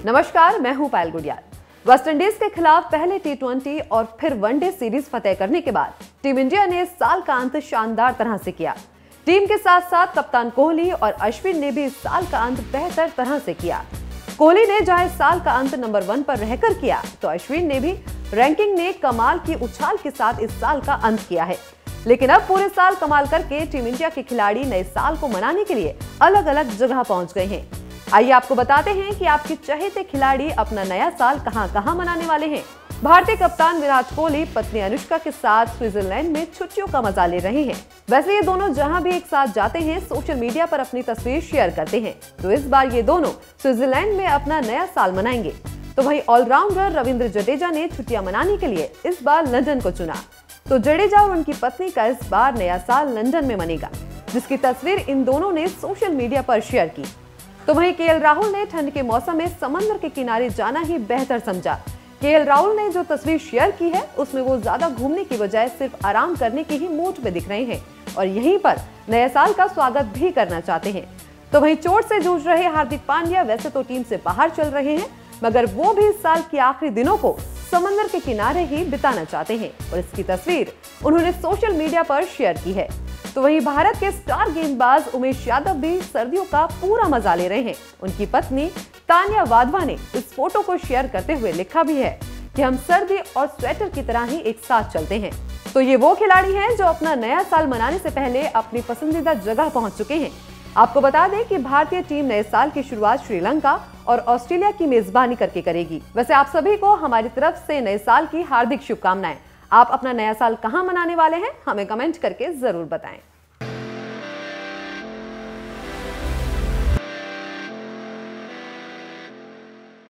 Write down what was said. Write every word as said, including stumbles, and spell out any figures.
नमस्कार, मैं हूं पायल गुडियाल। वेस्टइंडीज के खिलाफ पहले टी ट्वेंटी और फिर वनडे सीरीज फतेह करने के बाद टीम इंडिया ने इस साल का अंत शानदार तरह से किया। टीम के साथ साथ कप्तान कोहली और अश्विन ने भी इस साल का अंत बेहतर तरह से किया। कोहली ने जहां इस साल का अंत नंबर वन पर रहकर किया, तो अश्विन ने भी रैंकिंग ने कमाल की उछाल के साथ इस साल का अंत किया है। लेकिन अब पूरे साल कमाल करके टीम इंडिया के खिलाड़ी नए साल को मनाने के लिए अलग अलग जगह पहुंच गए हैं। आइए आपको बताते हैं कि आपके चहेते खिलाड़ी अपना नया साल कहां कहां मनाने वाले हैं। भारतीय कप्तान विराट कोहली पत्नी अनुष्का के साथ स्विट्जरलैंड में छुट्टियों का मजा ले रहे हैं। वैसे ये दोनों जहां भी एक साथ जाते हैं, सोशल मीडिया पर अपनी तस्वीर शेयर करते हैं। तो इस बार ये दोनों स्विट्जरलैंड में अपना नया साल मनाएंगे। तो वहीं ऑलराउंडर रविंद्र जडेजा ने छुट्टियां मनाने के लिए इस बार लंदन को चुना। तो जडेजा और उनकी पत्नी का इस बार नया साल लंदन में मनेगा, जिसकी तस्वीर इन दोनों ने सोशल मीडिया पर शेयर की। तो वहीं के एल राहुल ने ठंड के मौसम में समंदर के किनारे जाना ही बेहतर समझा। के एल राहुल ने जो तस्वीर शेयर की है, उसमें वो ज्यादा घूमने की बजाय सिर्फ आराम करने की ही मूड में दिख रहे हैं और यहीं पर नए साल का स्वागत भी करना चाहते हैं। तो वहीं चोट से जूझ रहे हार्दिक पांड्या वैसे तो टीम से बाहर चल रहे हैं, मगर वो भी इस साल के आखिरी दिनों को समंदर के किनारे ही बिताना चाहते हैं और इसकी तस्वीर उन्होंने सोशल मीडिया पर शेयर की है। तो वहीं भारत के स्टार गेंदबाज उमेश यादव भी सर्दियों का पूरा मजा ले रहे हैं। उनकी पत्नी तान्या वाधवा ने इस फोटो को शेयर करते हुए लिखा भी है कि हम सर्दी और स्वेटर की तरह ही एक साथ चलते हैं। तो ये वो खिलाड़ी हैं जो अपना नया साल मनाने से पहले अपनी पसंदीदा जगह पहुंच चुके हैं। आपको बता दें कि भारतीय टीम नए साल की शुरुआत श्रीलंका और ऑस्ट्रेलिया की मेजबानी करके करेगी। वैसे आप सभी को हमारी तरफ से नए साल की हार्दिक शुभकामनाएं। आप अपना नया साल कहां मनाने वाले हैं, हमें कमेंट करके जरूर बताएं।